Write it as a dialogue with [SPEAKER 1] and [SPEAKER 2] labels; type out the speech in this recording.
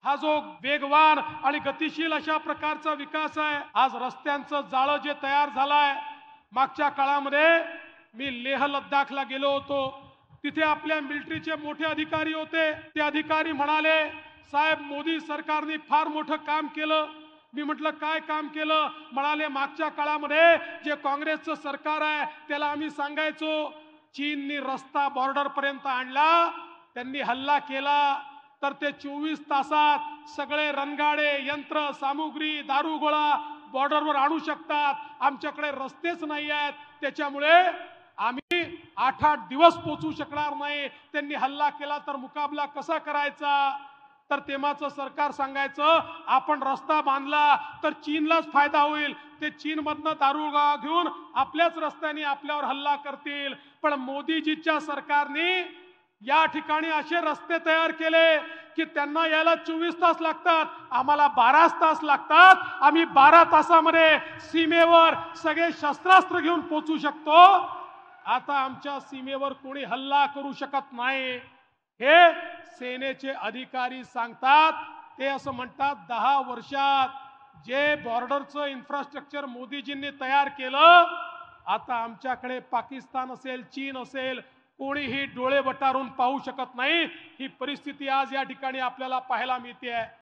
[SPEAKER 1] हा जो वेगवान आणि गतिशील अशा प्रकारचा विकास आहे, आज रस्त्यांचं जाळं जे तयार झालंय, मागच्या काळामध्ये मी लेह लद्दाखला गेलो होतो, तिथे आपल्या मिलिटरीचे मोठे अधिकारी होते. ते अधिकारी म्हणाले, साहेब मोदी सरकारने फार मोठं काम केलं. मी म्हटलं काय काम केलं? म्हणाले मागच्या काळामध्ये जे काँग्रेसचं सरकार आहे त्याला आम्ही सांगायचो चीननी रस्ता बॉर्डर पर्यंत आणला, त्यांनी हल्ला केला तर ते 24 तासात सगळे रणगाडे यंत्र सामुग्री दारुगोळा बॉर्डरवर आणू शकतात. आमच्याकडे रस्तेच नाही आहेत, त्याच्यामुळे आम्ही 8-8 दिवस पोहोचू शकणार नाही. त्यांनी हल्ला केला तर मुकाबला कसा करायचा? तर तेव्हाचं सरकार सांगायचं आपण रस्ता बांधला तर चीनलाच फायदा होईल, ते चीनमधनं दारुगोळा घेऊन आपल्याच रस्त्याने आपल्यावर हल्ला करतील. पण मोदीजीच्या सरकारने या ठिकाणी असे रस्ते तयार केले की त्यांना यायला 24 तास लागतात, आम्हाला 12 तास लागतात. आम्ही 12 तासामध्ये सीमेवर सगळे शस्त्रास्त्र घेऊन पोहोचू शकतो. आता आमच्या सीमेवर कोणी हल्ला करू शकत नाही, हे सेनेचे अधिकारी सांगतात. ते असं म्हणतात 10 वर्षात जे बॉर्डरचं इन्फ्रास्ट्रक्चर मोदीजींनी तयार केलं, आता आमच्याकडे पाकिस्तान असेल चीन असेल कोणीही डोळे वटारून पाहू शकत नाही. ही परिस्थिती आज या ठिकाणी आपल्याला पाहायला मिळते आहे.